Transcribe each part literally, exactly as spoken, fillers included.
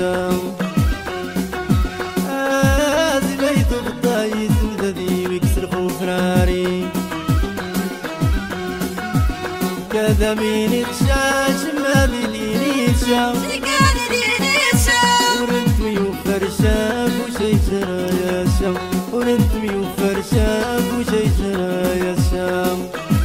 الشام هذي بيت الطايس مددي ويكسر خوف ناري كذا مين خشاش ما بيديني الشام ورنتمي وفرشاك وشي جرى يا شام ورنتمي وفرشاك وشي جرى يا شام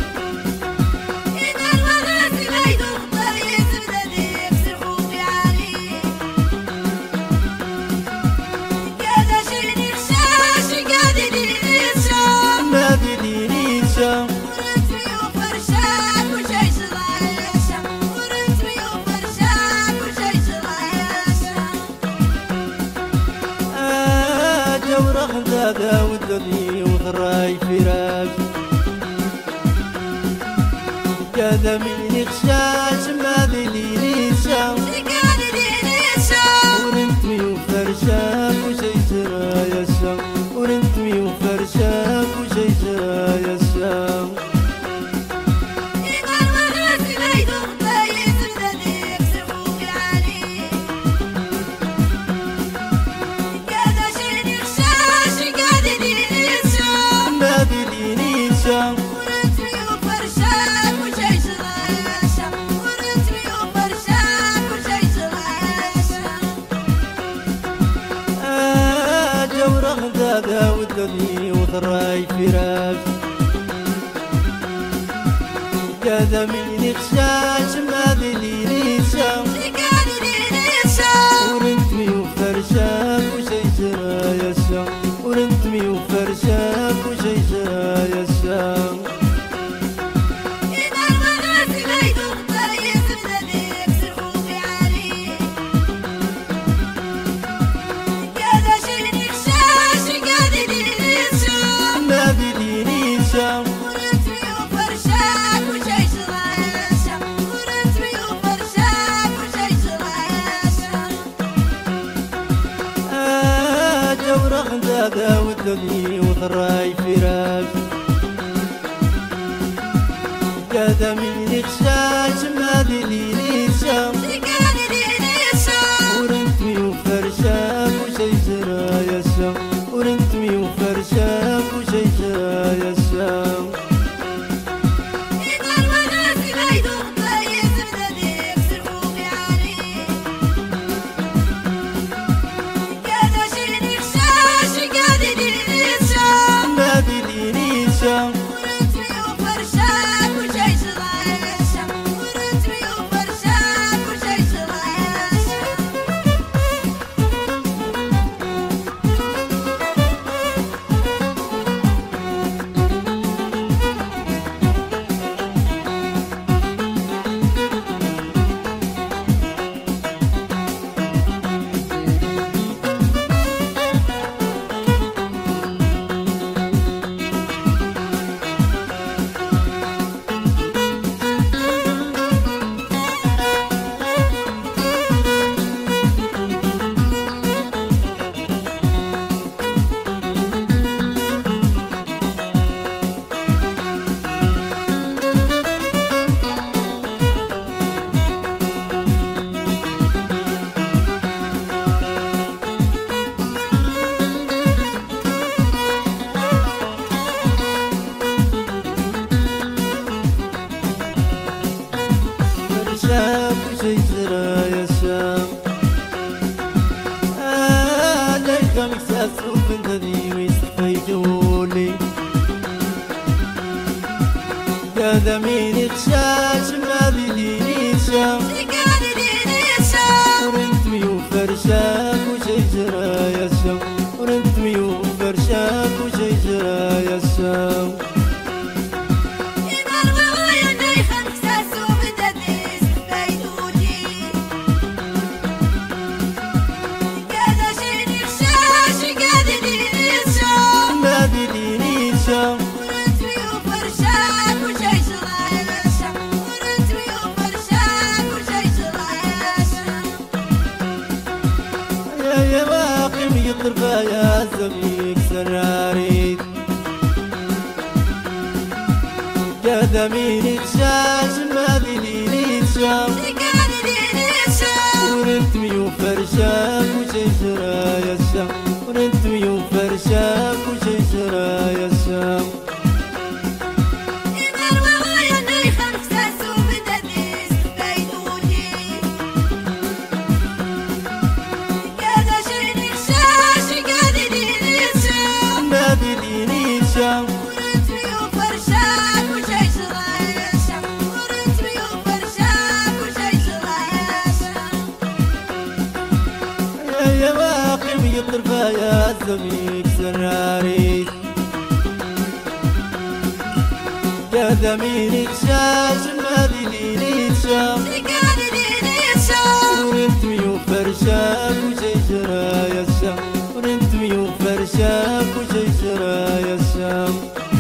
هذا ودني وغراي فراق كذا من خشاش ما دليلي شام ورنتمي وفرشاك وشي جرى يا شام ورنتمي وفرشاك وشي جرى يا شام هذا ودني وضراي فراق كذا من خشاش ما دليلي شام ورنتمي وفرشاك وشي جرى يا شام ورنتمي وفرشاك وشي جرى يا شام هذا ودني وضراي فراق كذا من خشاش ما دليلي شام ورنتمي وفرشاك وشي جرى يا شام ورنتمي وفرشاك وشي جرى يا شام وشي جرى يا شام عليك مكساس وبنتدي ويستفيدولي كذا مين خشاش ما بيديني شام ورنتمي وفرشاك وشي جرى يا شام ورنتمي وفرشاك وشي جرى يا شام يا واقم يضرب يا زميك سراريد كذا مين خشاش ما دليلي شام ورنتمي وفرشاك فرشاك وشجرة يا الشام وننتو يوم فرشاك وشجرة يا الشام يا واقم يطرف يا الزميك سراري يا ذمينك شاش ما ديني شام ورنتو يوم فرشاك وشجرة يا الشام ورنتو يوم فرشاك وشجرة يا الشام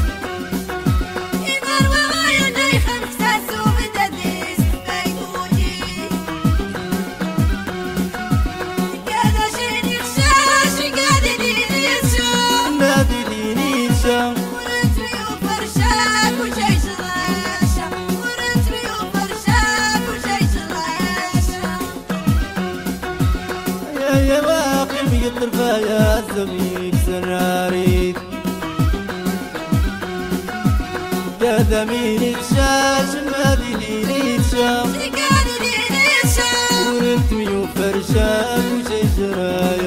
يا واقم يطرف يا الزميك سراري يا ذمينك شاش ما ديني شام ورنتو يوم فرشاك وشجرة